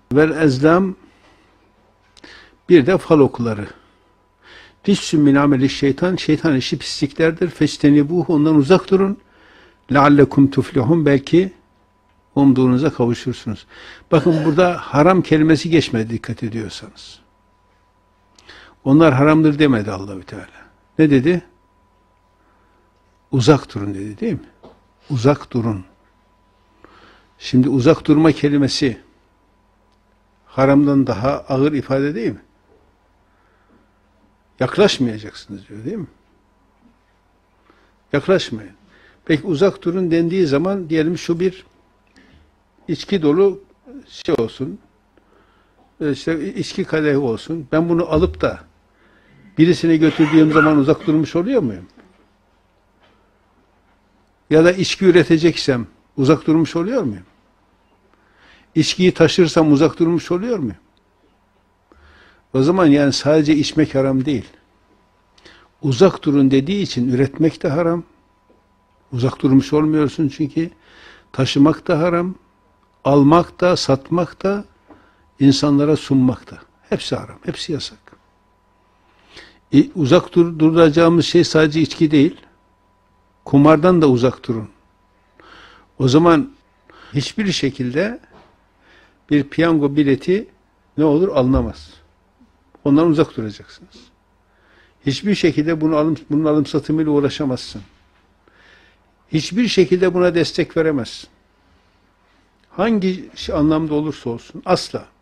Vel ezlam, bir de fal okuları. Ricsun min ameli şeytan, şeytan işi pisliklerdir. Feçtenibuhu, ondan uzak durun. Leallekum tuflihun, belki umduğunuza kavuşursunuz. Bakın burada haram kelimesi geçmedi dikkat ediyorsanız. Onlar haramdır demedi Allahü Teala. Ne dedi? Uzak durun dedi, değil mi? Uzak durun. Şimdi uzak durma kelimesi haramdan daha ağır ifade değil mi? Yaklaşmayacaksınız diyor, değil mi? Yaklaşmayın. Peki uzak durun dendiği zaman diyelim şu bir içki dolu şey olsun, işte içki kadehi olsun. Ben bunu alıp da birisine götürdüğüm zaman uzak durmuş oluyor muyum? Ya da içki üreteceksem uzak durmuş oluyor muyum? İçkiyi taşırsam uzak durmuş oluyor muyum? O zaman yani sadece içmek haram değil. Uzak durun dediği için üretmek de haram. Uzak durmuş olmuyorsun çünkü. Taşımak da haram. Almak da, satmak da, insanlara sunmak da. Hepsi haram, hepsi yasak. Uzak duracağımız şey sadece içki değil. Kumardan da uzak durun. O zaman hiçbir şekilde bir piyango bileti ne olur? Alınamaz. Ondan uzak duracaksınız. Hiçbir şekilde bunun alım satımıyla uğraşamazsın. Hiçbir şekilde buna destek veremezsin. Hangi anlamda olursa olsun asla.